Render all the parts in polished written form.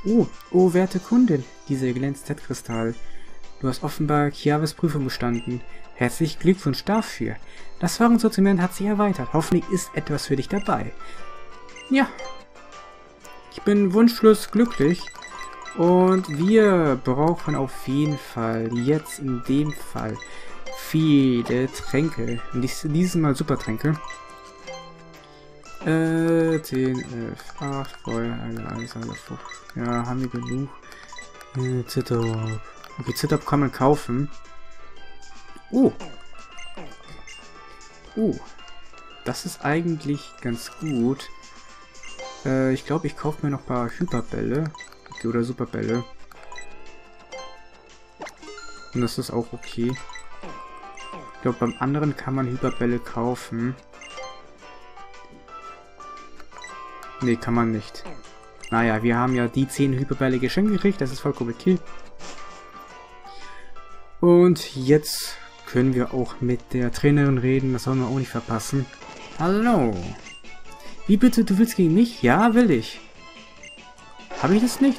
Oh, werte Kundin, dieser glänzt Z-Kristall. Du hast offenbar Chiaves Prüfung bestanden. Herzlichen Glückwunsch dafür. Das Warensortiment hat sich erweitert. Hoffentlich ist etwas für dich dabei. Ja. Ich bin wunschlos glücklich. Und wir brauchen auf jeden Fall jetzt in dem Fall viele Tränke. Dieses Mal Supertränke. 10, 11, 8, Feuer, alles, ja, haben wir genug. Zitterop. Okay, Zitterop kann man kaufen. Das ist eigentlich ganz gut. Ich glaube, ich kaufe mir noch ein paar Hyperbälle. Okay, oder Superbälle. Und das ist auch okay. Ich glaube, beim anderen kann man Hyperbälle kaufen. Nee, kann man nicht. Naja, wir haben ja die 10 Hyperbälle geschenkt gekriegt. Das ist vollkommen okay. Und jetzt können wir auch mit der Trainerin reden. Das sollen wir auch nicht verpassen. Hallo. Wie bitte, du willst gegen mich? Ja, will ich. Habe ich das nicht?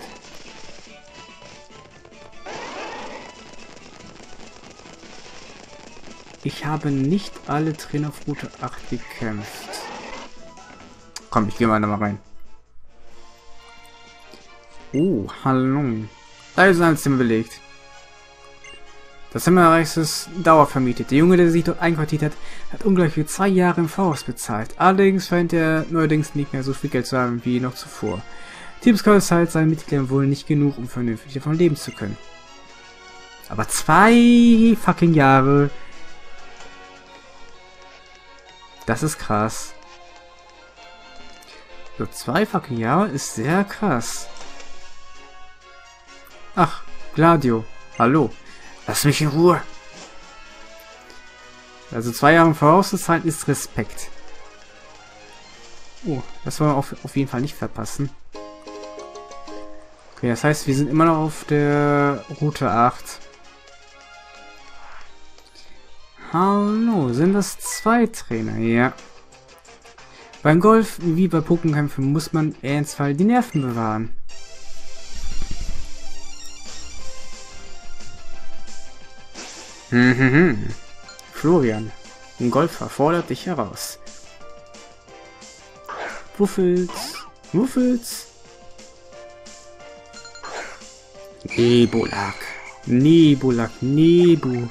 Ich habe nicht alle Trainer auf Route 8 gekämpft. Komm, ich gehe mal da mal rein. Oh, hallo. Da ist ein Zimmer belegt. Das Zimmerreich ist dauervermietet. Der Junge, der sich dort einquartiert hat, hat ungleich für 2 Jahre im Voraus bezahlt. Allerdings scheint er neuerdings nicht mehr so viel Geld zu haben wie noch zuvor. Die Lebenszeit seinen Mitgliedern wohl nicht genug, um vernünftig davon leben zu können. Aber 2 fucking Jahre. Das ist krass. So 2 fucking Jahre ist sehr krass. Ach, Gladio. Hallo. Lass mich in Ruhe. Also 2 Jahre vorauszuzahlen ist Respekt. Oh, das wollen wir auf jeden Fall nicht verpassen. Okay, das heißt, wir sind immer noch auf der Route 8. Hallo, sind das 2 Trainer? Ja. Beim Golf wie bei Pokémon-Kämpfen muss man ernstfall die Nerven bewahren. Florian, ein Golfer fordert dich heraus. Wuffels, Wuffels. Nebulak, Nebulak, Nebu.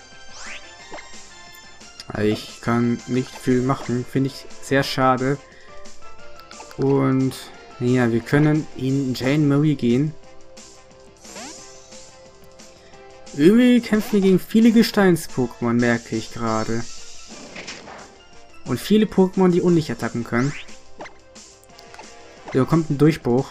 Ich kann nicht viel machen, finde ich sehr schade. Und ja, wir können in Jane Murray gehen. Irgendwie kämpfen wir gegen viele Gesteins-Pokémon, merke ich gerade. Und viele Pokémon, die unlicht attacken können. Da kommt ein Durchbruch.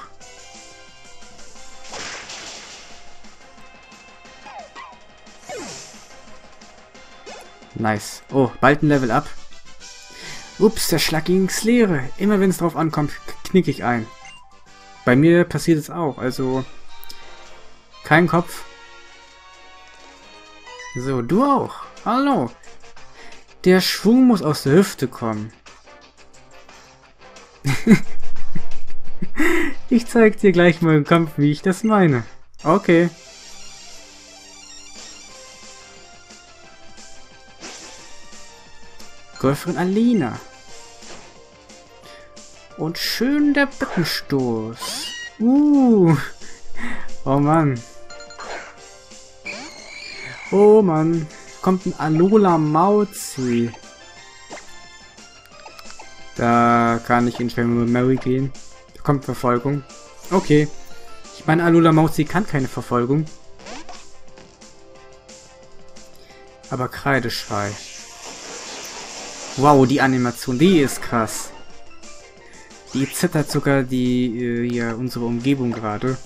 Nice. Oh, bald ein Level Up. Ups, der Schlag ging's Leere. Immer wenn es drauf ankommt, knicke ich ein. Bei mir passiert es auch, also kein Kopf. So, du auch. Hallo. Der Schwung muss aus der Hüfte kommen. Ich zeig dir gleich mal im Kampf, wie ich das meine. Okay. Golferin Alina. Und schön der Beckenstoß. Oh Mann. Oh Mann. Kommt ein Alola Mauzi. Da kann ich in Jane Murray gehen. Da kommt Verfolgung. Okay. Ich meine, Alola Mauzi kann keine Verfolgung. Aber Kreideschrei. Wow, die Animation, die ist krass. Die zittert sogar hier unsere Umgebung gerade.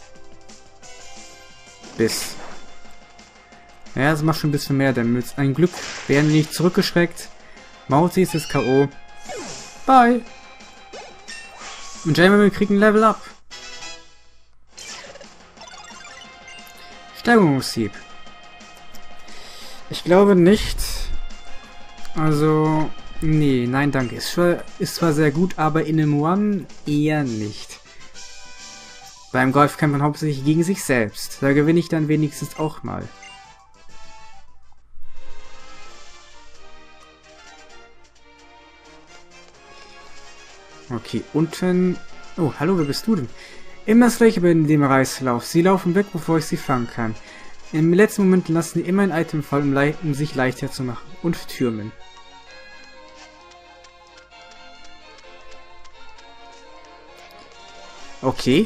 Bis. Ja, das macht schon ein bisschen mehr Damage. Ein Glück werden wir nicht zurückgeschreckt. Mauzi ist das K.O. Bye. Und Jane kriegt ein Level Up. Steigerungshieb. Ich glaube nicht. Also, nee, nein, danke. Ist zwar sehr gut, aber in einem One eher nicht. Beim Golf kämpft man hauptsächlich gegen sich selbst. Da gewinne ich dann wenigstens auch mal. Okay, unten... Oh, hallo, wer bist du denn? Immer das gleiche bei dem Reislauf. Sie laufen weg, bevor ich sie fangen kann. Im letzten Moment lassen sie immer ein Item fallen, um sich leichter zu machen. Und türmen. Okay.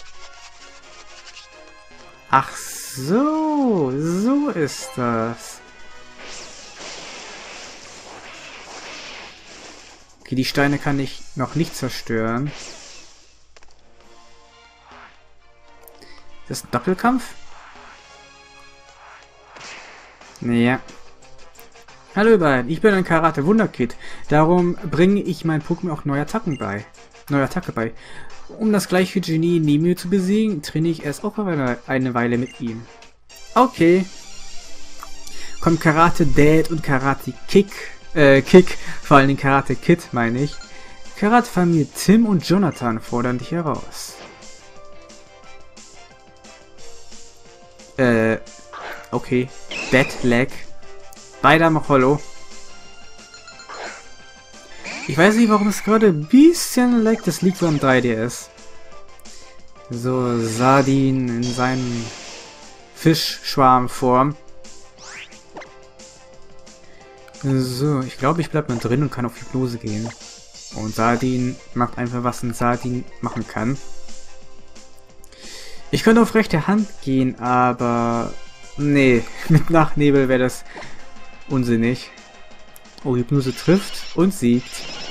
Ach so, so ist das. Okay, die Steine kann ich noch nicht zerstören. Das ist ein Doppelkampf? Naja. Hallo ihr beiden, ich bin ein Karate-Wunderkid. Darum bringe ich meinen Pokémon auch neue Attacke bei. Um das gleiche Genie Nimue zu besiegen, trainiere ich erst auch eine Weile mit ihm. Okay. Kommt Karate Dad und Karate Kick, vor allem Karate Kid, meine ich. Karate-Familie Tim und Jonathan fordern dich heraus. Okay. Dead Leg. Beide am Hollow. Ich weiß nicht, warum es gerade ein bisschen leckt. Das liegt so am 3DS. So, Sardin in seinen Fischschwarmform. So, ich glaube, ich bleibe mal drin und kann auf Hypnose gehen. Und Sardin macht einfach, was ein Sardin machen kann. Ich könnte auf rechte Hand gehen, aber... Nee, mit Nachtnebel wäre das unsinnig. Oh, Hypnose trifft und siegt.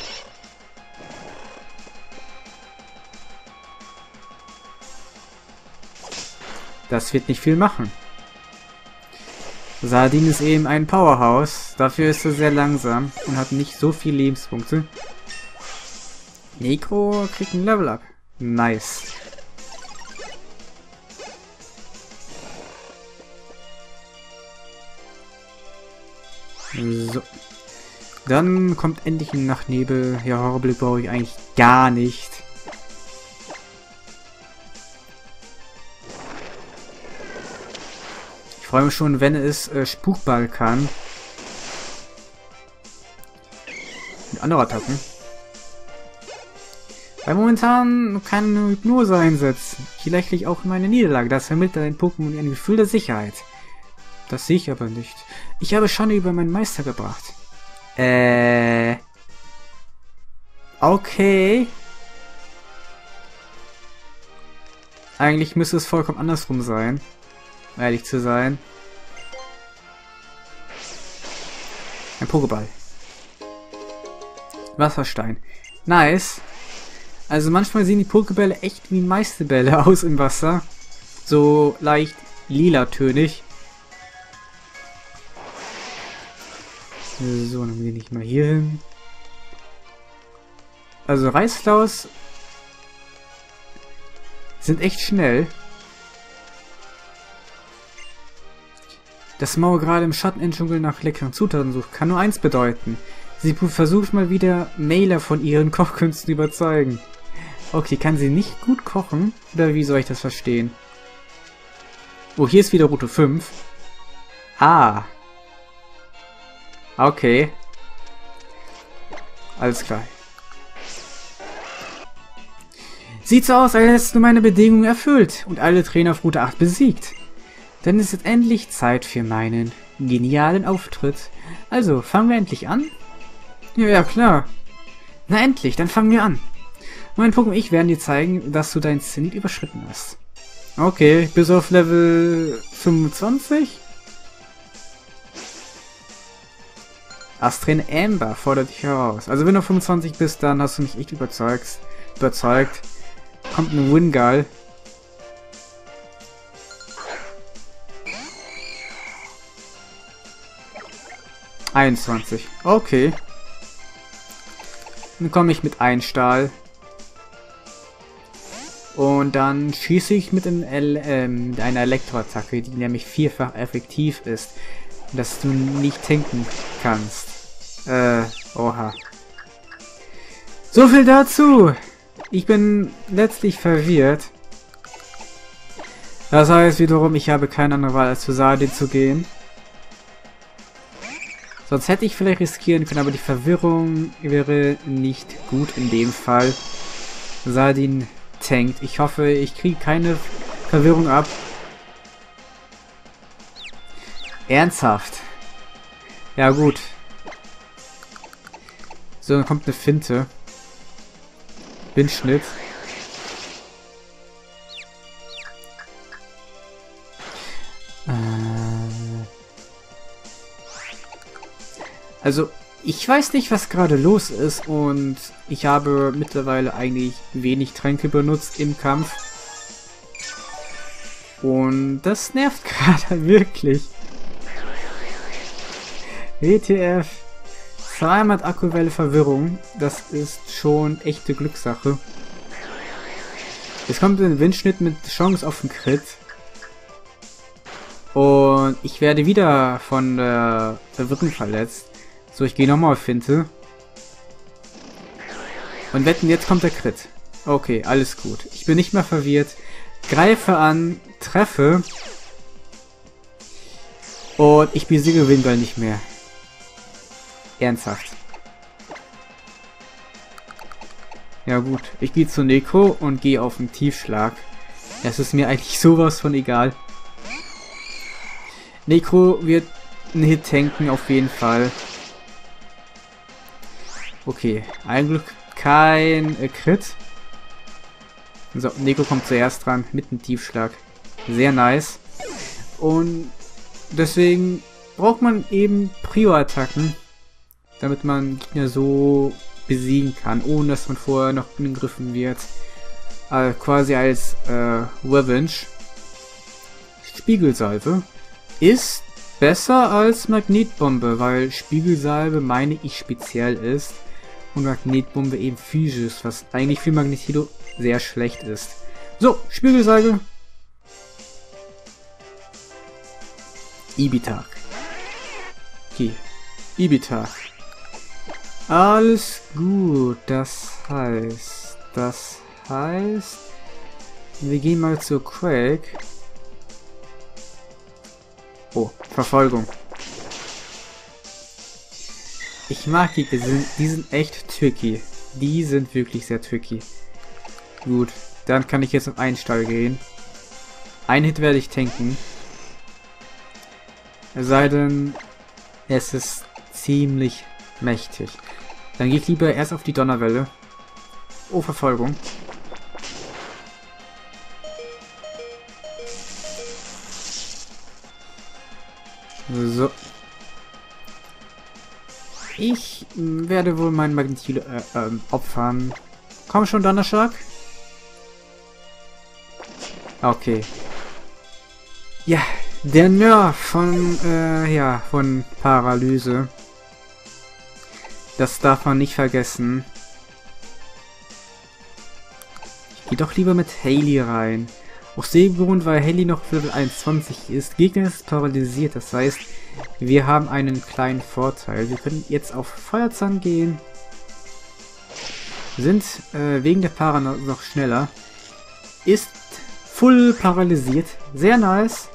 Das wird nicht viel machen. Sardin ist eben ein Powerhouse. Dafür ist er sehr langsam und hat nicht so viele Lebenspunkte. Neko kriegt ein Level Up. Nice. So. Dann kommt endlich ein Nachtnebel. Ja, Horrorblick brauche ich eigentlich gar nicht. Ich freue mich schon, wenn es Spukball kann. Mit anderen Attacken. Weil momentan keine Hypnose einsetzen. Vielleicht liegt auch meine Niederlage. Das vermittelt ein Pokémon ein Gefühl der Sicherheit. Das sehe ich aber nicht. Ich habe Schande über meinen Meister gebracht. Okay. Eigentlich müsste es vollkommen andersrum sein. Ehrlich zu sein. Ein Pokéball. Wasserstein. Nice. Also manchmal sehen die Pokébälle echt wie Meisterbälle aus im Wasser. So leicht lila-tönig. So, dann gehe ich mal hier hin. Also Reißklaus sind echt schnell. Dass Mao gerade im Schatten-Dschungel nach leckeren Zutaten sucht, kann nur eins bedeuten. Sie versucht mal wieder Mailer von ihren Kochkünsten zu überzeugen. Okay, kann sie nicht gut kochen? Oder wie soll ich das verstehen? Oh, hier ist wieder Route 5. Ah. Okay. Alles klar. Sieht so aus, als hättest du meine Bedingungen erfüllt und alle Trainer auf Route 8 besiegt. Dann ist es endlich Zeit für meinen genialen Auftritt. Also, fangen wir endlich an? Ja, klar. Na endlich, dann fangen wir an. Mein Pokémon und ich werden dir zeigen, dass du dein Zenit überschritten hast. Okay, bis auf Level 25? Astrid Amber fordert dich heraus. Also wenn du 25 bist, dann hast du mich echt überzeugt. Kommt ein Wingull. ...21. Okay. Dann komme ich mit Einstahl. Und dann schieße ich mit einer Elektroattacke, die nämlich vierfach effektiv ist. Dass du nicht tanken kannst. Oha. So viel dazu. Ich bin letztlich verwirrt. Das heißt wiederum, ich habe keine andere Wahl, als zu Saladin zu gehen. Sonst hätte ich vielleicht riskieren können, aber die Verwirrung wäre nicht gut in dem Fall. Saladin tankt. Ich hoffe, ich kriege keine Verwirrung ab. Ernsthaft. Ja gut. So, dann kommt eine Finte. Windschnitt. Also, ich weiß nicht, was gerade los ist und ich habe mittlerweile eigentlich wenig Tränke benutzt im Kampf. Und das nervt gerade wirklich. WTF. Zweimal Akkuwelle Verwirrung. Das ist schon echte Glückssache. Jetzt kommt ein Windschnitt mit Chance auf den Crit. Und ich werde wieder von der Verwirrung verletzt. So, ich gehe nochmal auf Finte. Und wetten, jetzt kommt der Crit. Okay, alles gut. Ich bin nicht mehr verwirrt. Greife an, treffe. Und ich besiege Windball nicht mehr. Ernsthaft. Ja gut, ich gehe zu Neko und gehe auf den Tiefschlag. Das ist mir eigentlich sowas von egal. Neko wird einen Hit tanken auf jeden Fall. Okay, ein Glück kein Crit. So, Neko kommt zuerst dran mit einem Tiefschlag. Sehr nice. Und deswegen braucht man eben Prio-Attacken, damit man Gegner so besiegen kann, ohne dass man vorher noch angegriffen wird. Quasi als Revenge. Spiegelsalve ist besser als Magnetbombe, weil Spiegelsalve, meine ich, speziell ist. Und Magnetbombe eben physisch, was eigentlich für Magneto sehr schlecht ist. So, Spiegelsalve. Ibitak. Okay, Ibitak. Alles gut, das heißt, wir gehen mal zu Quake. Oh, Verfolgung. Ich mag die sind echt tricky. Die sind wirklich sehr tricky. Gut, dann kann ich jetzt auf einen Stall gehen. Ein Hit werde ich tanken. Es sei denn, es ist ziemlich mächtig. Dann gehe ich lieber erst auf die Donnerwelle. Oh, Verfolgung. So. Ich werde wohl meinen Magnetilo opfern. Komm schon, Donnerschlag. Okay. Ja, der Nerf von Paralyse. Das darf man nicht vergessen. Ich gehe doch lieber mit Hayley rein. Aus dem Grund, weil Hayley noch Level 21 ist. Gegner ist paralysiert, das heißt, wir haben einen kleinen Vorteil. Wir können jetzt auf Feuerzahn gehen. Sind wegen der Para noch schneller. Ist full paralysiert. Sehr nice.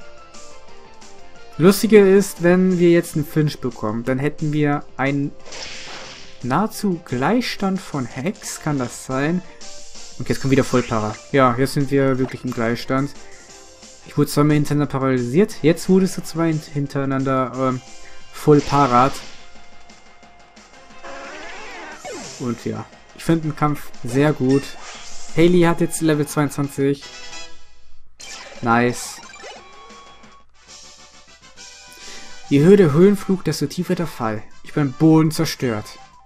Lustige ist, wenn wir jetzt einen Flinch bekommen, dann hätten wir einen nahezu Gleichstand von Hex, kann das sein? Und jetzt kommt wieder Vollpara. Ja, jetzt sind wir wirklich im Gleichstand. Ich wurde zweimal hintereinander paralysiert, jetzt wurdest du zwei hintereinander Vollparat. Und ja, ich finde den Kampf sehr gut. Hayley hat jetzt Level 22. Nice. Je höher der Höhenflug, desto tiefer der Fall. Ich bin am Boden zerstört.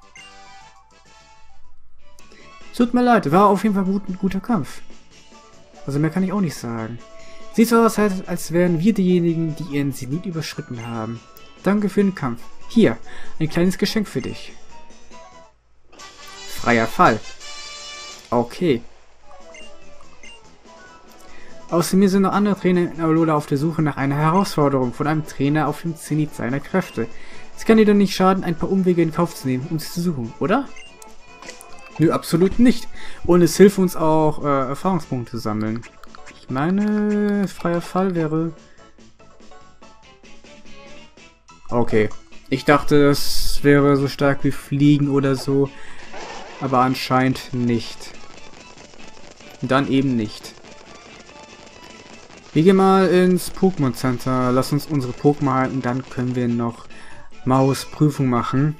Tut mir leid, war auf jeden Fall ein guter Kampf. Also mehr kann ich auch nicht sagen. Sieht so aus, als wären wir diejenigen, die ihren Zenit überschritten haben. Danke für den Kampf. Hier, ein kleines Geschenk für dich. Freier Fall. Okay. Außerdem sind noch andere Trainer in Alola auf der Suche nach einer Herausforderung von einem Trainer auf dem Zenit seiner Kräfte. Es kann dir doch nicht schaden, ein paar Umwege in Kauf zu nehmen, um sie zu suchen, oder? Nö, absolut nicht. Und es hilft uns auch, Erfahrungspunkte zu sammeln. Ich meine, freier Fall wäre... Okay. Ich dachte, das wäre so stark wie Fliegen oder so. Aber anscheinend nicht. Dann eben nicht. Wir gehen mal ins Pokémon Center. Lass uns unsere Pokémon halten. Dann können wir noch Maus Prüfung machen.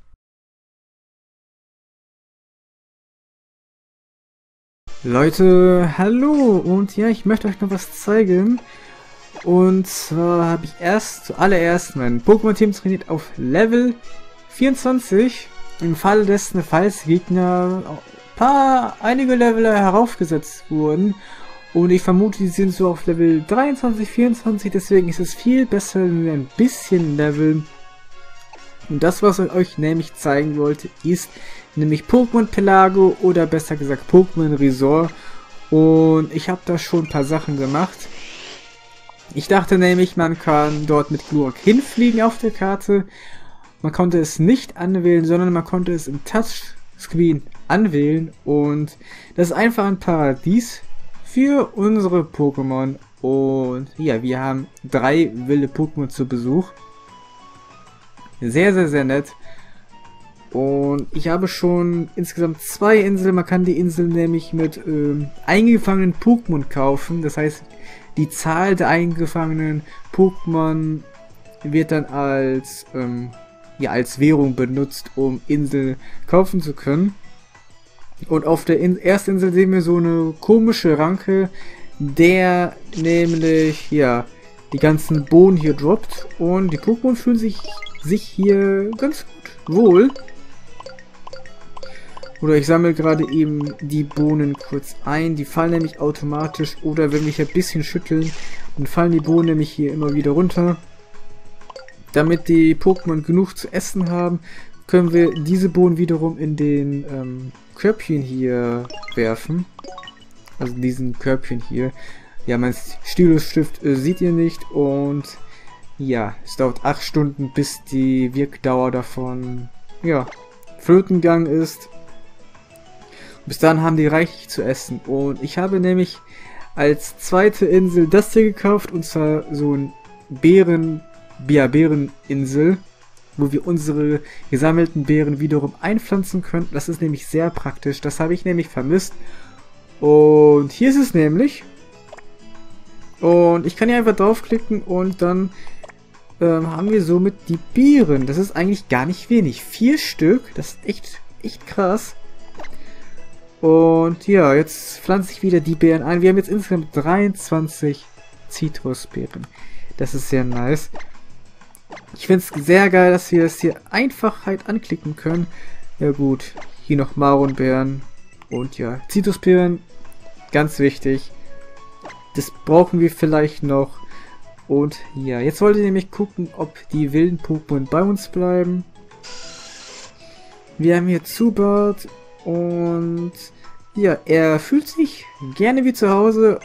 Leute, hallo! Und ja, ich möchte euch noch was zeigen. Und zwar habe ich zuallererst mein Pokémon-Team trainiert auf Level 24. Im Falle dessen, falls Gegner einige Level heraufgesetzt wurden. Und ich vermute, die sind so auf Level 23, 24. Deswegen ist es viel besser, wenn wir ein bisschen leveln. Und das, was ich euch nämlich zeigen wollte, ist nämlich Pokémon Pelago oder besser gesagt Pokémon Resort. Und ich habe da schon ein paar Sachen gemacht. Ich dachte nämlich, man kann dort mit Glurak hinfliegen auf der Karte. Man konnte es nicht anwählen, sondern man konnte es im Touchscreen anwählen. Und das ist einfach ein Paradies für unsere Pokémon. Und ja, wir haben 3 wilde Pokémon zu Besuch. Sehr, sehr, sehr nett. Und ich habe schon insgesamt 2 Inseln. Man kann die Insel nämlich mit eingefangenen Pokémon kaufen. Das heißt, die Zahl der eingefangenen Pokémon wird dann als Währung benutzt, um Inseln kaufen zu können. Und auf der ersten Insel sehen wir so eine komische Ranke, der nämlich die ganzen Bohnen hier droppt. Und die Pokémon fühlen sich hier ganz gut wohl. Oder ich sammle gerade eben die Bohnen kurz ein. Die fallen nämlich automatisch. Oder wenn wir hier ein bisschen schütteln, dann fallen die Bohnen nämlich hier immer wieder runter. Damit die Pokémon genug zu essen haben, können wir diese Bohnen wiederum in den Körbchen hier werfen. Also diesen Körbchen hier. Ja, mein Stilusstift seht ihr nicht. Und ja, es dauert 8 Stunden, bis die Wirkdauer davon flöten gegangen ist. Bis dann haben die reichlich zu essen. Und ich habe nämlich als zweite Insel das hier gekauft. Und zwar so ein Beereninsel, wo wir unsere gesammelten Beeren wiederum einpflanzen können. Das ist nämlich sehr praktisch. Das habe ich nämlich vermisst. Und hier ist es nämlich. Und ich kann hier einfach draufklicken und dann haben wir somit die Beeren. Das ist eigentlich gar nicht wenig. 4 Stück. Das ist echt krass. Und ja, jetzt pflanze ich wieder die Beeren ein. Wir haben jetzt insgesamt 23 Zitrusbeeren. Das ist sehr nice. Ich finde es sehr geil, dass wir das hier einfach halt anklicken können. Ja gut, hier noch Maronbeeren. Und ja, Zitrusbeeren, ganz wichtig. Das brauchen wir vielleicht noch. Und ja, jetzt wollte ich nämlich gucken, ob die wilden Pokémon bei uns bleiben. Wir haben hier Zubat. Und ja, er fühlt sich gerne wie zu Hause.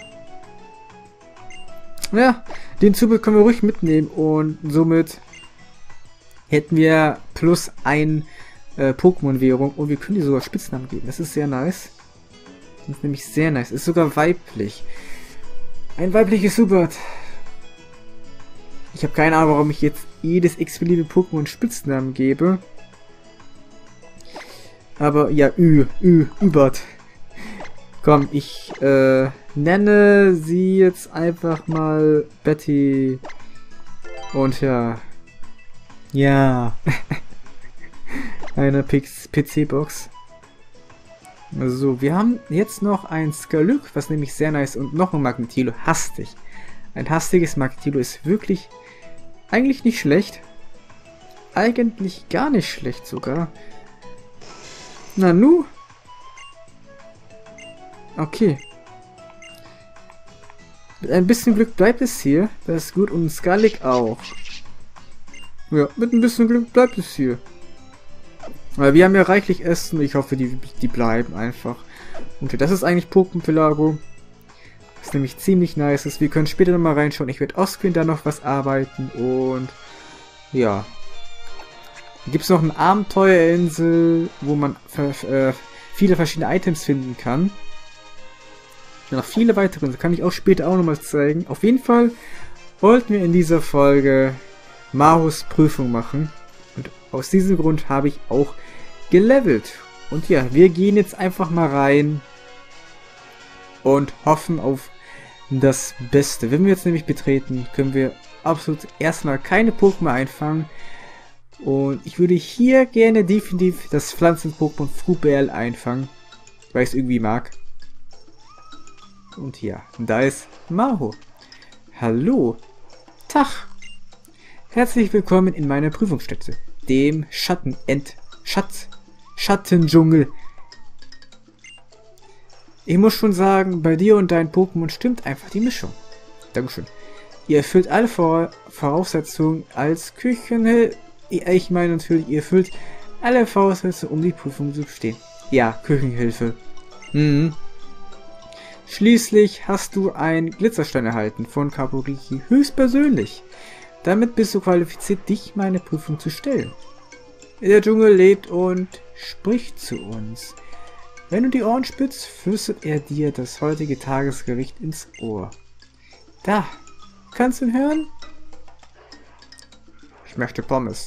Ja, den Zubat können wir ruhig mitnehmen. Und somit hätten wir plus 1 Pokémon-Währung. Und wir können die sogar Spitznamen geben. Das ist sehr nice. Das ist nämlich sehr nice. Ist sogar weiblich. Ein weibliches Zubat. Ich habe keine Ahnung, warum ich jetzt jedes x-beliebige Pokémon Spitznamen gebe. Aber ja, Übert. Komm, ich nenne sie jetzt einfach mal Betty. Und ja. Ja. Eine PC-Box. So, wir haben jetzt noch ein Skalyk, was nämlich sehr nice, und noch ein Magnetilo. Hastig. Ein hastiges Magnetilo ist wirklich eigentlich nicht schlecht. Eigentlich gar nicht schlecht sogar. Nanu? Okay. Mit ein bisschen Glück bleibt es hier. Das ist gut. Und Skalyk auch. Ja, mit ein bisschen Glück bleibt es hier. Aber wir haben ja reichlich Essen. Ich hoffe, die bleiben einfach. Okay, das ist eigentlich Pokémon Pelago. Was nämlich ziemlich nice ist. Wir können später nochmal reinschauen. Ich werde offscreen da noch was arbeiten. Und ja. Gibt es noch eine Abenteuerinsel, wo man viele verschiedene Items finden kann. noch viele weitere, das kann ich auch später auch nochmal zeigen. Auf jeden Fall wollten wir in dieser Folge Mahos Prüfung machen. Und aus diesem Grund habe ich auch gelevelt. Und ja, wir gehen jetzt einfach mal rein und hoffen auf das Beste. Wenn wir jetzt nämlich betreten, können wir absolut erstmal keine Pokémon einfangen. Und ich würde hier gerne definitiv das Pflanzen-Pokémon Frubeal einfangen, weil ich es irgendwie mag. Und hier, da ist Maho. Hallo. Tag. Herzlich willkommen in meiner Prüfungsstätte, dem Schattendschungel. Ich muss schon sagen, bei dir und deinen Pokémon stimmt einfach die Mischung. Dankeschön. Ihr erfüllt alle Voraussetzungen als Küchenhilfe. Ich meine natürlich, ihr erfüllt alle Voraussetzungen, um die Prüfung zu bestehen. Ja, Küchenhilfe. Schließlich hast du einen Glitzerstein erhalten von Kaburiki höchstpersönlich. Damit bist du qualifiziert, dich meine Prüfung zu stellen. Der Dschungel lebt und spricht zu uns. Wenn du die Ohren spitzt, flüstert er dir das heutige Tagesgericht ins Ohr. Da, kannst du ihn hören? Ich möchte Pommes.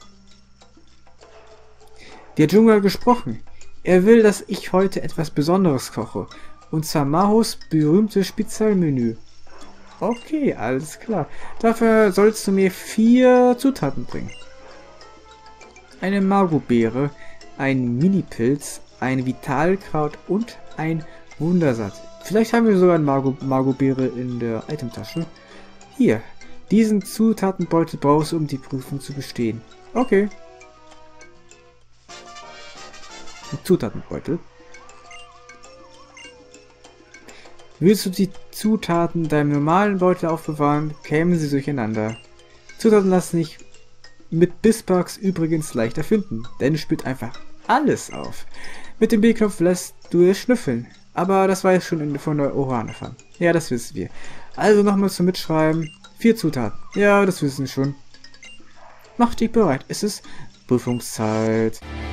Der Dschungel hat gesprochen. Er will, dass ich heute etwas Besonderes koche. Und zwar Mahos berühmtes Spezialmenü. Okay, alles klar. Dafür sollst du mir 4 Zutaten bringen. Eine Margobeere, ein Minipilz, ein Vitalkraut und ein Wundersatz. Vielleicht haben wir sogar eine Margobeere in der Itemtasche. Hier, diesen Zutatenbeutel brauchst du, um die Prüfung zu bestehen. Okay. Zutatenbeutel. Willst du die Zutaten in deinem normalen Beutel aufbewahren, kämen sie durcheinander. Zutaten lassen sich mit Bisparks übrigens leichter finden, denn es spielt einfach alles auf. Mit dem B-Knopf lässt du es schnüffeln, aber das war jetzt schon von der Orane-Farm. Ja, das wissen wir. Also nochmal zum Mitschreiben. 4 Zutaten. Ja, das wissen wir schon. Mach dich bereit, es ist Prüfungszeit.